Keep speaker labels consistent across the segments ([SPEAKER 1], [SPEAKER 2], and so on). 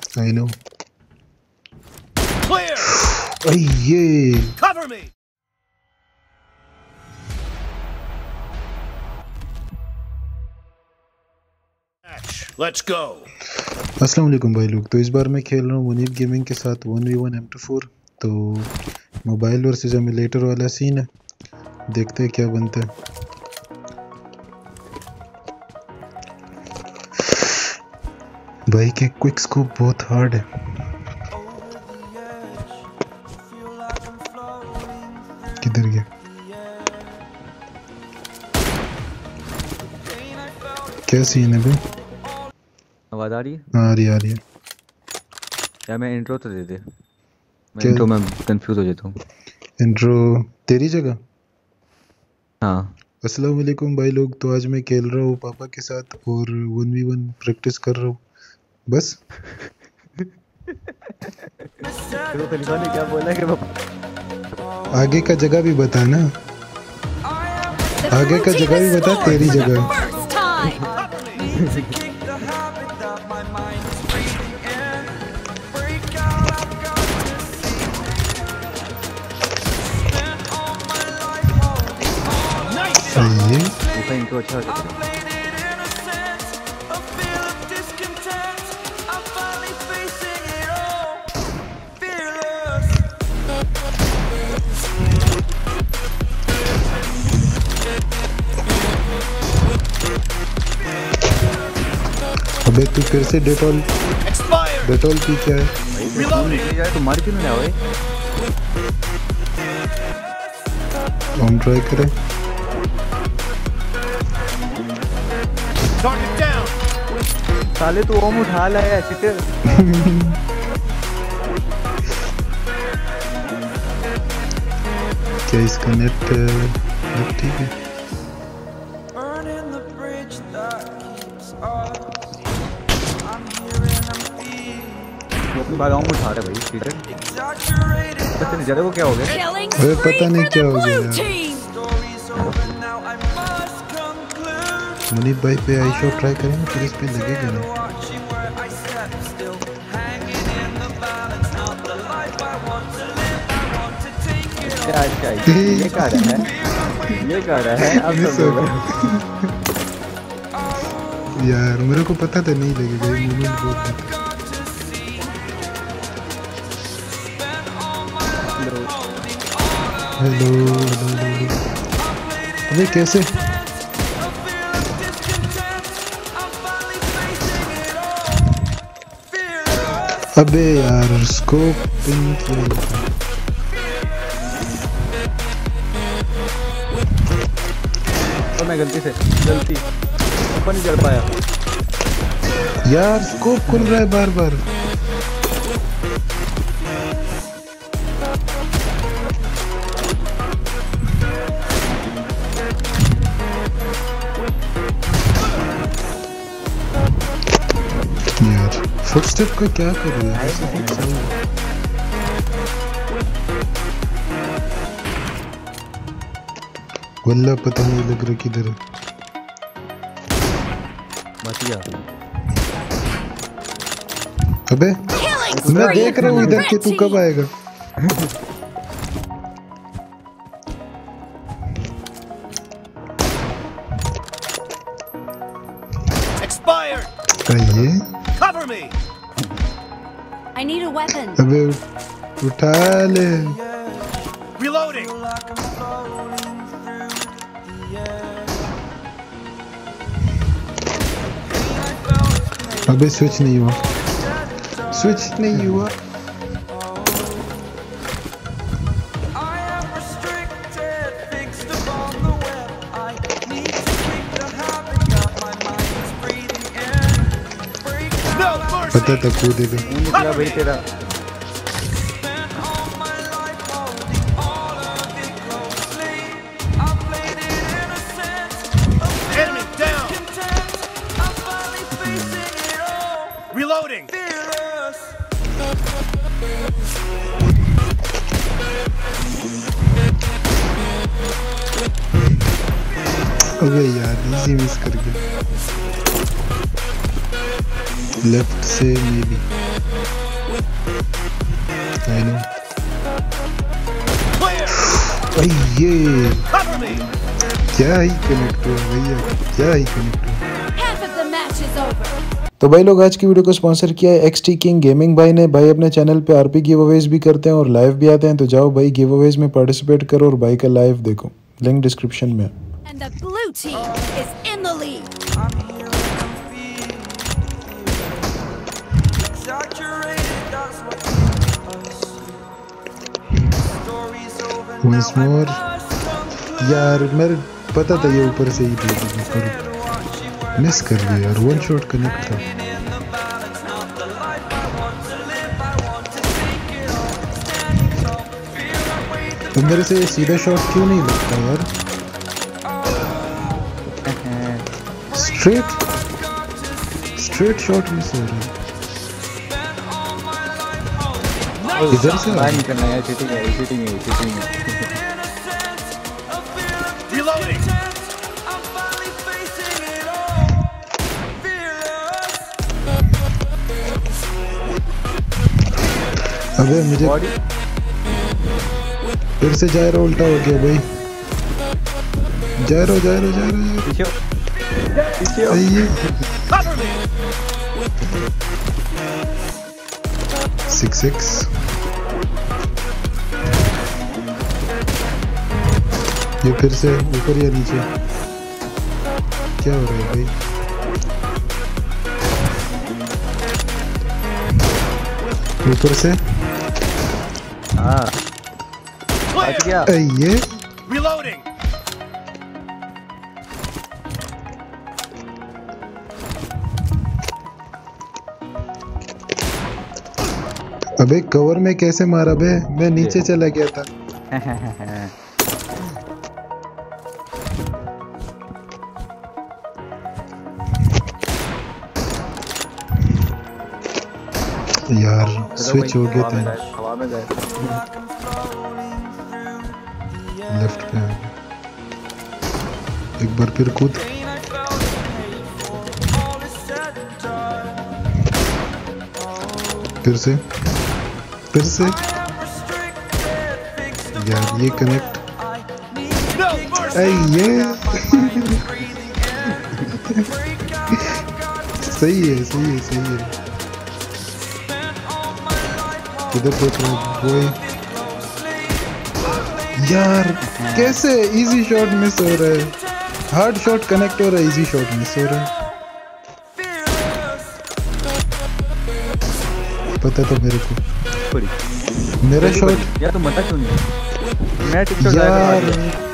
[SPEAKER 1] I know.
[SPEAKER 2] Clear.
[SPEAKER 1] ये
[SPEAKER 2] Cover me. Let's go.
[SPEAKER 1] अस्सलाम वालेकुम भाई लोग। तो इस बार मैं खेल रहा हूँ मुनीब गेमिंग के साथ 1v1 M24। तो मोबाइल वर्सेस एमुलेटर वाला सीन है, देखते हैं क्या बनता है। भाई के क्विक स्कोप बहुत हार्ड है। किधर गया? क्या सीन है भाई?
[SPEAKER 3] आवाज आ रही है?
[SPEAKER 1] आ रही है।
[SPEAKER 3] या मैं इंट्रो तो दे दे, मैं इंट्रो में कंफ्यूज हो जाता हूँ।
[SPEAKER 1] इंट्रो तेरी जगह?
[SPEAKER 3] हाँ।
[SPEAKER 1] अस्सलाम वालेकुम भाई लोग। तो आज मैं खेल रहा हूँ पापा के साथ और 1v1 प्रैक्टिस कर रहा हूँ बस।
[SPEAKER 3] तो खलीफा ने क्या बोला कि
[SPEAKER 1] आगे का जगह भी बता ना, आगे का जगह भी बता, तेरी जगह। सही है।
[SPEAKER 3] इंट्रो अच्छा हो जाता है।
[SPEAKER 1] अबे तू फिर से डेटॉल पी क्या है?
[SPEAKER 3] तो मार क्यों नहीं आए?
[SPEAKER 1] हम ट्राई करें।
[SPEAKER 3] साले तू ओम उठा लाया चिटर।
[SPEAKER 1] क्या इसका नेट ठीक है?
[SPEAKER 3] भागा ओम उठा रहा है भाई चिटर। पता नहीं जरा वो क्या हो गया?
[SPEAKER 1] अरे पता नहीं क्या हो गया यार। मुनीब भाई पे आई शॉट ट्राई करेंगे, फिर इस पे लगेगा ना।
[SPEAKER 3] ये क्या रहा है अब
[SPEAKER 1] यार मेरे को पता था नहीं लगेगा, ये मूवमेंट बहुत हेलो। अबे कैसे? अबे यार स्कोप पिन किया।
[SPEAKER 3] तो मैं गलती ऊपर नहीं चढ़ पाया
[SPEAKER 1] यार। स्कोप खुल रहा है बार बार। यार फुटस्टेप का क्या कर रही है? वल्ला पता नहीं लग रहा किधर है। अबे मैं देख रहा हूँ इधर के, तू कब आएगा? ये
[SPEAKER 2] Cover me.
[SPEAKER 4] I need a weapon.
[SPEAKER 1] अबे उठा ले।
[SPEAKER 2] Reloading.
[SPEAKER 1] अबे स्विच नहीं हुआ। पता था कूदेगा।
[SPEAKER 3] निकला भाई तेरा।
[SPEAKER 2] Enemy down. Reloading.
[SPEAKER 1] अबे यार इजी मिस कर गया। लेफ्ट से maybe I know.
[SPEAKER 2] Clear.
[SPEAKER 1] भाई ये
[SPEAKER 2] Cover me.
[SPEAKER 1] क्या ही कनेक्ट हुआ भैया, क्या ही कनेक्ट हुआ।
[SPEAKER 4] Half of the match is over.
[SPEAKER 1] तो भाई लोग आज की वीडियो को स्पॉन्सर किया है XT King गेमिंग भाई ने। भाई अपने चैनल पे RP गिव अवेज भी करते हैं और लाइव भी आते हैं, तो जाओ भाई गिव अवेज में पार्टिसिपेट करो और भाई का लाइव देखो, लिंक डिस्क्रिप्शन में।
[SPEAKER 4] And the blue team is in the lead.
[SPEAKER 1] Once more यार, मेरे पता था ये ऊपर से ही दे देगा पर मिस कर दिया यार, वन शॉट कनेक्ट था। तो मेरे से सीधा शॉट क्यों नहीं लगता यार? स्ट्रेट शॉट मिस हो रहा है। इधर से
[SPEAKER 3] बाहर निकलना है, चीटिंग है।
[SPEAKER 2] Reloading.
[SPEAKER 1] अबे मुझे फिर से जायरो उल्टा हो गया भाई। जायरो
[SPEAKER 3] पीछे
[SPEAKER 1] आइए।
[SPEAKER 2] Cover me.
[SPEAKER 1] 6-6 ये फिर से ऊपर या नीचे क्या हो रहा है भाई? ऊपर से
[SPEAKER 3] हाँ
[SPEAKER 2] Clear.
[SPEAKER 3] बच गया।
[SPEAKER 1] ये
[SPEAKER 2] Reloading.
[SPEAKER 1] अबे कवर में कैसे मारा बे? मैं नीचे चला गया था। यार स्विच हो गए थे,
[SPEAKER 3] हवा में गए।
[SPEAKER 1] लेफ्ट पे आ गए। एक बार फिर कूद। फिर से यार ये कनेक्ट
[SPEAKER 2] No mercy.
[SPEAKER 1] ये सही है। किधर देख रहा हूँ बॉय? यार कैसे इजी शॉट मिस हो रहा है, हार्ड शॉट कनेक्ट हो रहा है, इजी शॉट मिस हो रहा है। पता था मेरे को, मेरा शॉट
[SPEAKER 3] यार तुम मत क्यों नहीं? मैं टिकटॉक
[SPEAKER 1] यार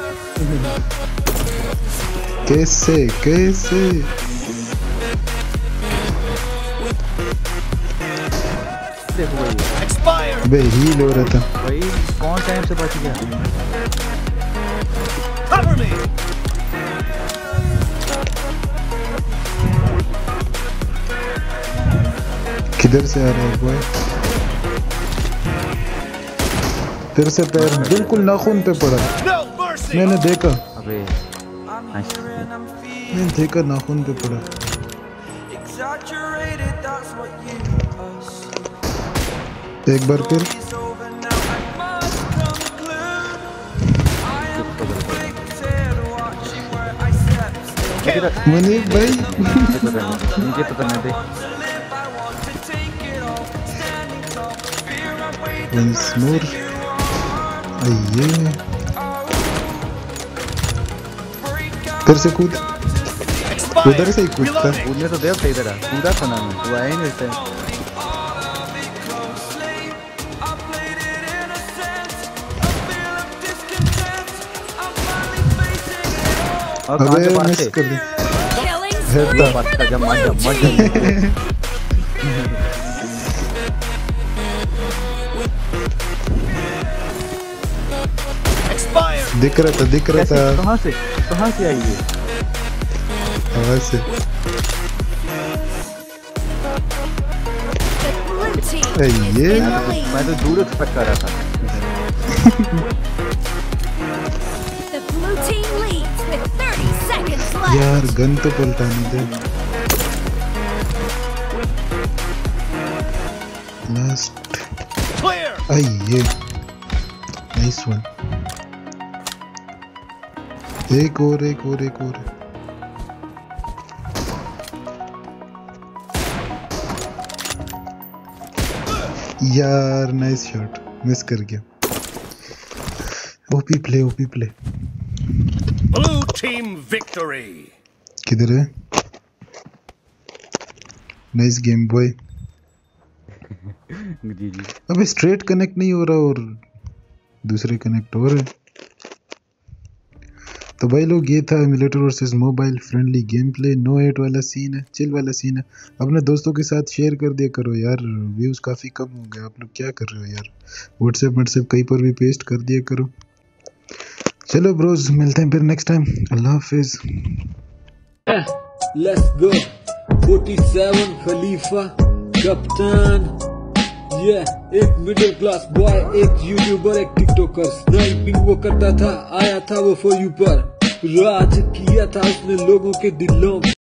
[SPEAKER 1] कैसे
[SPEAKER 3] देखो भाई,
[SPEAKER 2] Expired.
[SPEAKER 1] बे हील हो रहा था।
[SPEAKER 3] भाई कौन टाइम से बच गया?
[SPEAKER 2] Cover me.
[SPEAKER 1] किधर से आ रहा है बॉय? फिर से पैर बिल्कुल नाखून पे पड़ा।
[SPEAKER 2] No mercy.
[SPEAKER 1] मैंने देखा
[SPEAKER 3] अबे
[SPEAKER 1] नाखून पे पड़ा। एक बार फिर मुनीब भाई
[SPEAKER 3] नीचे पता नहीं दे।
[SPEAKER 1] once more आइए फिर से कूद। उधर से ही कूदता।
[SPEAKER 2] Reloading.
[SPEAKER 3] कूदने तो देव थे इधर, कूदा था ना मैं, तू आया ही नहीं इस टाइम। और कहाँ
[SPEAKER 1] अबे
[SPEAKER 3] से पास
[SPEAKER 1] मिस
[SPEAKER 3] थे?
[SPEAKER 1] कर दी।
[SPEAKER 4] Killing
[SPEAKER 1] Head
[SPEAKER 4] spree
[SPEAKER 1] down.
[SPEAKER 4] for
[SPEAKER 3] मत
[SPEAKER 4] the
[SPEAKER 3] जा, मत जा,
[SPEAKER 4] blue
[SPEAKER 3] मत जा।
[SPEAKER 4] team.
[SPEAKER 2] Expired.
[SPEAKER 1] दिख रहा
[SPEAKER 3] कैसे?
[SPEAKER 1] था
[SPEAKER 3] कहाँ से आई ये?
[SPEAKER 1] आवाज से।
[SPEAKER 4] The blue team
[SPEAKER 1] Hey,
[SPEAKER 4] is
[SPEAKER 1] yeah.
[SPEAKER 4] in the lead.
[SPEAKER 3] मैं तो दूर एक्सपेक्ट कर रहा था।
[SPEAKER 4] The blue team leads with 30 seconds left.
[SPEAKER 1] यार गन तो पलटाने दे। Last
[SPEAKER 2] Clear.
[SPEAKER 1] आई ये नाइस वन। एक और यार नाइस शॉट, मिस कर गया। OP play
[SPEAKER 2] Blue team victory.
[SPEAKER 1] किधर है? Nice game boy.
[SPEAKER 3] जी जी।
[SPEAKER 1] अबे स्ट्रेट कनेक्ट नहीं हो रहा और दूसरे कनेक्ट हो रहे। तो भाई लोग ये था emulator versus mobile friendly game play. No hate वाला सीन है, चिल वाला सीन है। अपने दोस्तों के साथ शेयर कर दिया करो यार, व्यूज़ काफ़ी कम हो गए। आप लोग क्या कर रहे हो यार? व्हाट्सएप कहीं पर भी पेस्ट कर दिया करो। चलो ब्रोज, मिलते हैं फिर नेक्स्ट टाइम। अल्लाह हाफिज।
[SPEAKER 5] Let's go 47 खलीफा कप्तान। एक मिडिल क्लास बॉय, एक यूट्यूबर, एक टिकटॉकर। स्नाइपिंग वो करता था, आया था वो फॉर यू पर। राज किया था उसने लोगों के दिलों